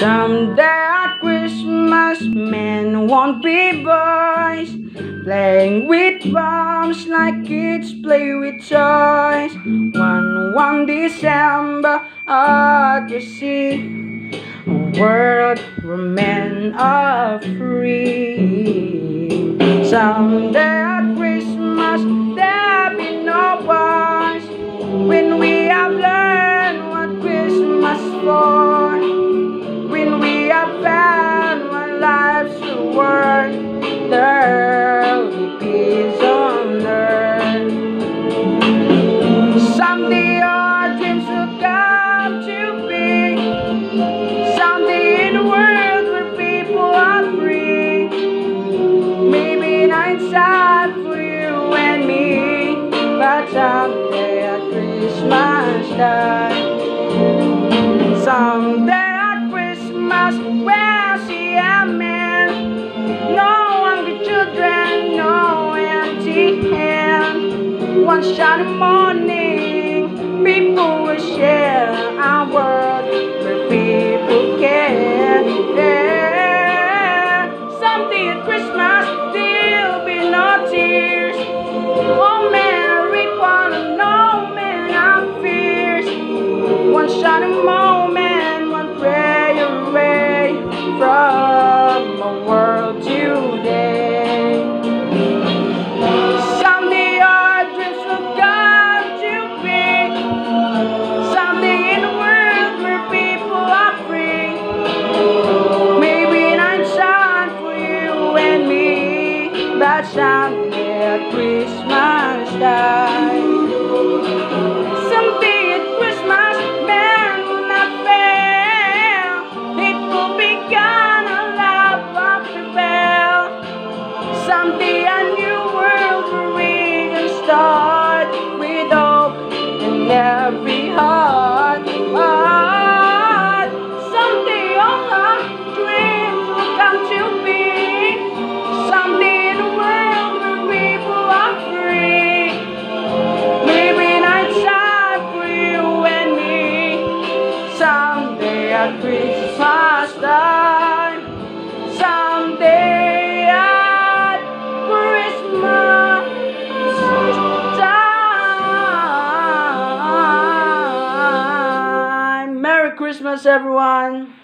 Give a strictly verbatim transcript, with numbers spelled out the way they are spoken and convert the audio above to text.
Someday at Christmas, men won't be boys, playing with bombs like kids play with toys. One one December, out to see a world where men are free. Someday at Christmas, there'll be no wars when we have learned what Christmas for. When we have found what life's reward, there'll be peace on earth. Someday our dreams will come to be. Someday in a world where people are free. Maybe not inside for you and me, but someday at Christmas time. Someday we'll see a man, no hungry children, no empty hand. One shiny morning, people will share our world where people care. Yeah. Someday at Christmas, there'll be no tears. Oh man, I recall no man our fears. One shiny moment, one prayer away from a world today. Someday our dreams will come to be. Someday in a world where people are free. Maybe not time for you and me, but someday at Christmas time. Someday at Christmas, man will not fail. It will be gone, a love will prevail. Someday a new world where we can start with hope in every heart. heart. Someday all our dreams will come to be. Someday in a world where people are free. Maybe not time for you and me. Someday at Christmas time. Someday at Christmas time. Merry Christmas, everyone.